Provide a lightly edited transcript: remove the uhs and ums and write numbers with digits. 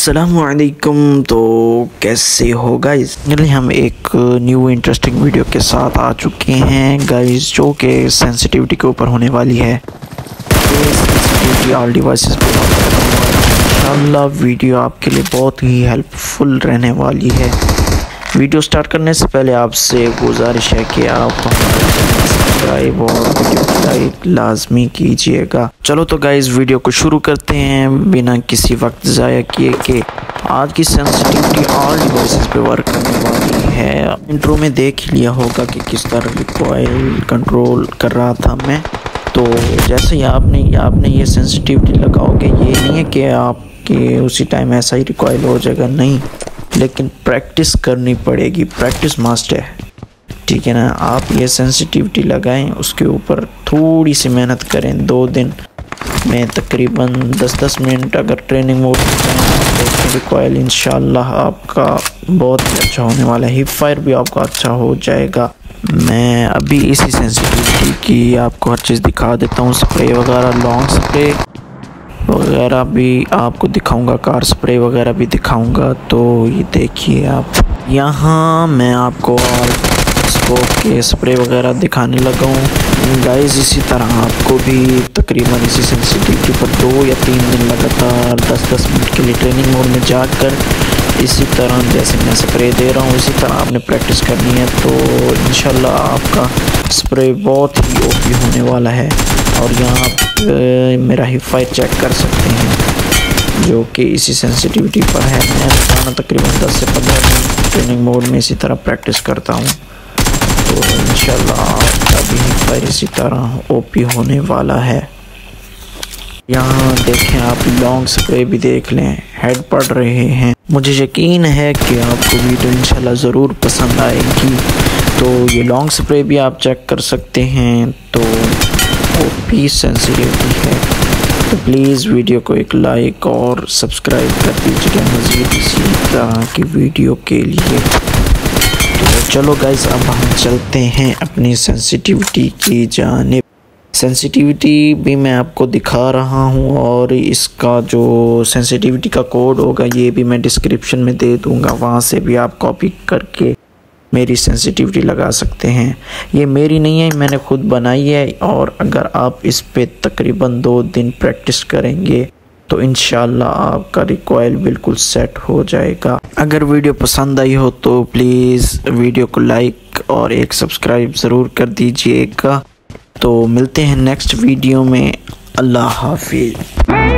अस्सलामुअलैकुम। तो कैसे हो गाइस? हम एक न्यू इंटरेस्टिंग वीडियो के साथ आ चुके हैं गाइस, जो कि सेंसिटिविटी के ऊपर होने वाली है। सेंसिटिविटी ऑल डिवाइसेस पे इंशाल्लाह वीडियो आपके लिए बहुत ही हेल्पफुल रहने वाली है। वीडियो स्टार्ट करने से पहले आपसे गुजारिश है कि आप सब्सक्राइब और वीडियो को लाइक लाजमी कीजिएगा। चलो तो गाइस वीडियो को शुरू करते हैं बिना किसी वक्त ज़ाया किए कि आज की सेंसिटिविटी ऑल डिवाइसेस पे वर्क करने वाली है। इंट्रो में देख लिया होगा कि किस तरह रिकॉइल कंट्रोल कर रहा था मैं। तो जैसे ही आपने ये सेंसिटिविटी लगाओगे, ये नहीं है कि आपके उसी टाइम ऐसा ही रिकॉइल हो जाएगा, नहीं, लेकिन प्रैक्टिस करनी पड़ेगी, प्रैक्टिस मस्ट है, ठीक है ना। आप ये सेंसिटिविटी लगाएं, उसके ऊपर थोड़ी सी मेहनत करें। 2 दिन में तकरीबन 10-10 मिनट अगर ट्रेनिंग मोड में रिकॉइल इंशाल्लाह आपका बहुत ही अच्छा होने वाला है। हिप फायर भी आपका अच्छा हो जाएगा। मैं अभी इसी सेंसिटिविटी की आपको हर चीज़ दिखा देता हूँ। स्प्रे वगैरह, लॉन्ग स्प्रे वगैरह भी आपको दिखाऊंगा, कार स्प्रे वगैरह भी दिखाऊंगा। तो ये देखिए आप, यहाँ मैं आपको स्कोप के स्प्रे वगैरह दिखाने लगा हूँ गाइस। इसी तरह आपको भी तकरीबन इसी सेंसिटिविटी पर 2 या 3 दिन लगातार 10-10 मिनट के लिए ट्रेनिंग मोड में जाकर इसी तरह जैसे मैं स्प्रे दे रहा हूँ इसी तरह आपने प्रैक्टिस करनी है। तो इंशाल्लाह आपका स्प्रे बहुत ही ओपी होने वाला है। और यहाँ आप मेरा हिप फायर चेक कर सकते हैं, जो कि इसी सेंसिटिविटी पर है। मैं रोज़ाना तकरीबन 10 से 15 मिनट ट्रेनिंग मोड में इसी तरह प्रैक्टिस करता हूँ। तो इंशाल्लाह आपका भी हिप फायर इसी तरह ओपी होने वाला है। यहाँ देखें आप, लॉन्ग स्प्रे भी देख लें, हेड पड़ रहे हैं। मुझे यकीन है कि आपको वीडियो इंशाल्लाह ज़रूर पसंद आएगी। तो ये लॉन्ग स्प्रे भी आप चेक कर सकते हैं। तो ओपी सेंसिटिविटी है। तो प्लीज़ वीडियो को एक लाइक और सब्सक्राइब कर दीजिएगा मज़ीद इसी तरह की वीडियो के लिए। तो चलो गाइस, अब हम चलते हैं अपनी सेंसिटिविटी की जानिब। सेंसिटिविटी भी मैं आपको दिखा रहा हूँ और इसका जो सेंसिटिविटी का कोड होगा ये भी मैं डिस्क्रिप्शन में दे दूँगा, वहाँ से भी आप कॉपी करके मेरी सेंसिटिविटी लगा सकते हैं। ये मेरी नहीं है, मैंने खुद बनाई है। और अगर आप इस पे तकरीबन 2 दिन प्रैक्टिस करेंगे तो इंशाल्लाह आपका रिकॉइल बिल्कुल सेट हो जाएगा। अगर वीडियो पसंद आई हो तो प्लीज़ वीडियो को लाइक और एक सब्सक्राइब ज़रूर कर दीजिएगा। तो मिलते हैं नेक्स्ट वीडियो में। अल्लाह हाफिज़।